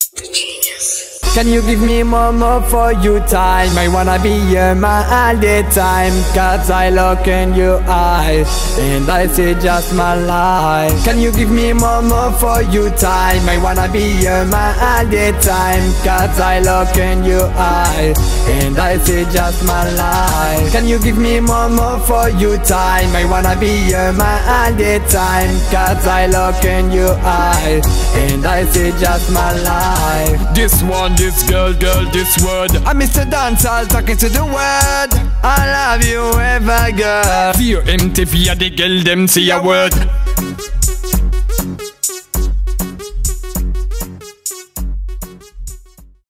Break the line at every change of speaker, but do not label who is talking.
Can you give me more for your time? I wanna be your man all the time, cause I look in your eyes and I see just my life. Can you give me more for your time? I wanna be your man all the time, cause I look in your eyes and I see just my life. Can you give me more for your time? I wanna be your man all the time, cause I look in your eyes and I see just my life.
This one, this girl, this word.
I'm Mr. Dancehall talking to the world. I love you ever, girl.
See you MTV, the girl, them say a word.